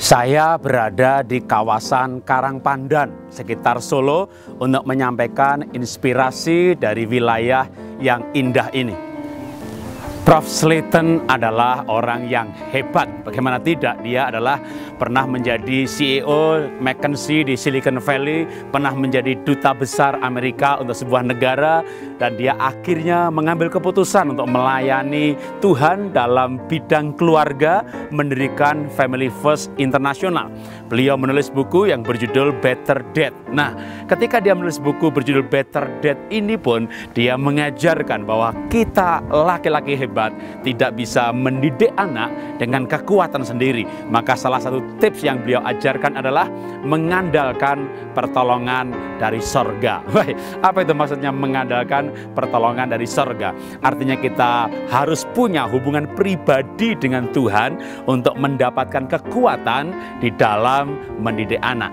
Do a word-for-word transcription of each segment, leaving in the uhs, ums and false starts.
Saya berada di kawasan Karangpandan, sekitar Solo, untuk menyampaikan inspirasi dari wilayah yang indah ini. Prof Slayton adalah orang yang hebat. Bagaimana tidak, dia adalah pernah menjadi C E O McKinsey di Silicon Valley, pernah menjadi duta besar Amerika untuk sebuah negara, dan dia akhirnya mengambil keputusan untuk melayani Tuhan dalam bidang keluarga, mendirikan Family First International. Beliau menulis buku yang berjudul Better Dad. Nah, ketika dia menulis buku berjudul Better Dad ini pun, dia mengajarkan bahwa kita laki-laki hebat tidak bisa mendidik anak dengan kekuatan sendiri. Maka salah satu tips yang beliau ajarkan adalah mengandalkan pertolongan dari sorga. Baik, apa itu maksudnya mengandalkan pertolongan dari sorga? Artinya kita harus punya hubungan pribadi dengan Tuhan untuk mendapatkan kekuatan di dalam mendidik anak.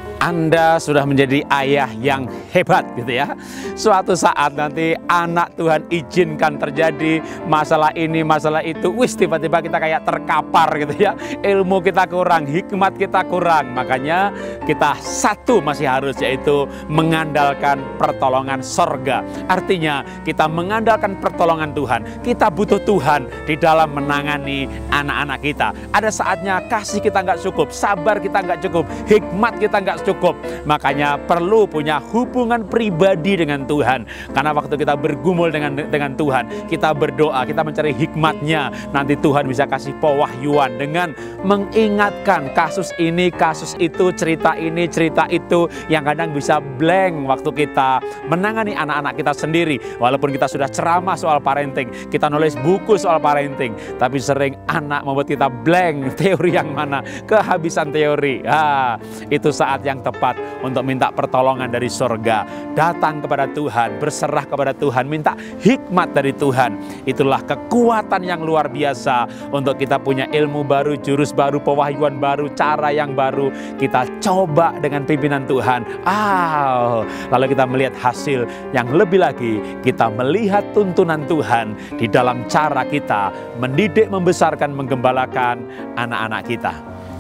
Anda sudah menjadi ayah yang hebat gitu ya. Suatu saat nanti anak Tuhan izinkan terjadi masalah ini, masalah itu. Wis, tiba-tiba kita kayak terkapar gitu ya. Ilmu kita kurang, hikmat kita kurang. Makanya kita satu masih harus, yaitu mengandalkan pertolongan sorga. Artinya kita mengandalkan pertolongan Tuhan. Kita butuh Tuhan di dalam menangani anak-anak kita. Ada saatnya kasih kita nggak cukup, sabar kita nggak cukup, hikmat kita nggak cukup. Cukup. Makanya perlu punya hubungan pribadi dengan Tuhan. Karena waktu kita bergumul dengan dengan Tuhan, kita berdoa, kita mencari hikmatnya, nanti Tuhan bisa kasih pewahyuan dengan mengingatkan kasus ini, kasus itu, cerita ini, cerita itu, yang kadang bisa blank waktu kita menangani anak-anak kita sendiri. Walaupun kita sudah ceramah soal parenting, kita nulis buku soal parenting, tapi sering anak membuat kita blank, teori yang mana, kehabisan teori. Ah, itu saat yang tepat untuk minta pertolongan dari sorga. Datang kepada Tuhan, berserah kepada Tuhan, minta hikmat dari Tuhan. Itulah kekuatan yang luar biasa untuk kita punya ilmu baru, jurus baru, pewahyuan baru, cara yang baru. Kita coba dengan pimpinan Tuhan. Ah, lalu kita melihat hasil yang lebih lagi. Kita melihat tuntunan Tuhan di dalam cara kita mendidik, membesarkan, menggembalakan anak-anak kita.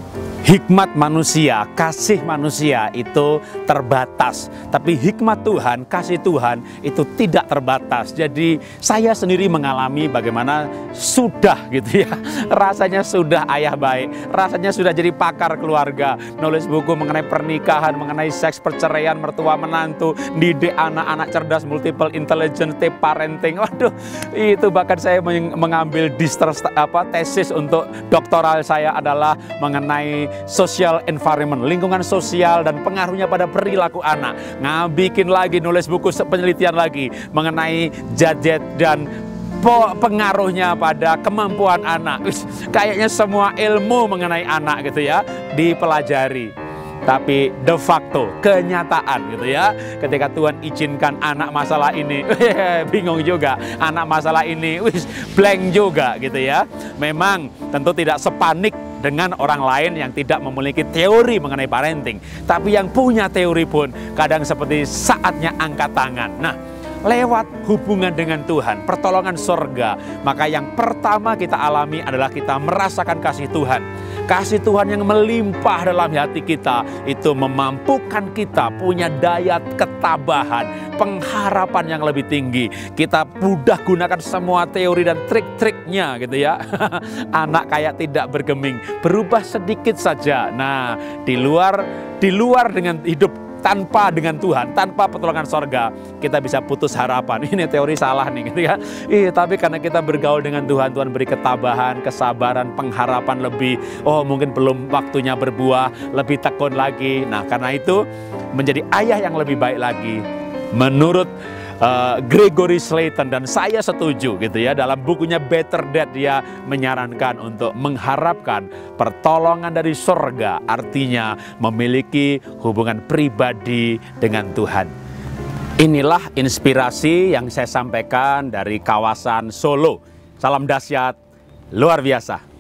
Hikmat manusia, kasih manusia itu terbatas. Tapi hikmat Tuhan, kasih Tuhan itu tidak terbatas. Jadi saya sendiri mengalami bagaimana sudah gitu ya. Rasanya sudah ayah baik. Rasanya sudah jadi pakar keluarga. Nulis buku mengenai pernikahan, mengenai seks, perceraian, mertua menantu, didik anak-anak cerdas, multiple intelligence, tips parenting. Waduh, itu bahkan saya mengambil disters, apa, tesis untuk doktoral saya adalah mengenai social environment, lingkungan sosial dan pengaruhnya pada perilaku anak. Nah, bikin lagi, nulis buku penelitian lagi mengenai gadget dan pengaruhnya pada kemampuan anak. Kayaknya semua ilmu mengenai anak gitu ya dipelajari. Tapi de facto, kenyataan gitu ya, ketika Tuhan izinkan anak masalah ini, bingung juga, anak masalah ini, wis blank juga gitu ya. Memang tentu tidak sepanik dengan orang lain yang tidak memiliki teori mengenai parenting. Tapi yang punya teori pun kadang seperti saatnya angkat tangan. Nah, lewat hubungan dengan Tuhan, pertolongan sorga, maka yang pertama kita alami adalah kita merasakan kasih Tuhan. Kasih Tuhan yang melimpah dalam hati kita, itu memampukan kita punya daya ketabahan, pengharapan yang lebih tinggi. Kita mudah gunakan semua teori dan trik-triknya gitu ya. Anak kayak tidak bergeming, berubah sedikit saja. Nah, di luar di luar dengan hidup tanpa dengan Tuhan, tanpa pertolongan sorga, kita bisa putus harapan. Ini teori salah nih gitu ya. Ih, tapi karena kita bergaul dengan Tuhan, Tuhan beri ketabahan, kesabaran, pengharapan lebih. Oh, mungkin belum waktunya berbuah, lebih tekun lagi. Nah, karena itu menjadi ayah yang lebih baik lagi. Menurut Uh, Gregory Slayton, dan saya setuju gitu ya, dalam bukunya Better Dad dia menyarankan untuk mengharapkan pertolongan dari sorga, artinya memiliki hubungan pribadi dengan Tuhan. Inilah inspirasi yang saya sampaikan dari kawasan Solo. Salam dahsyat luar biasa.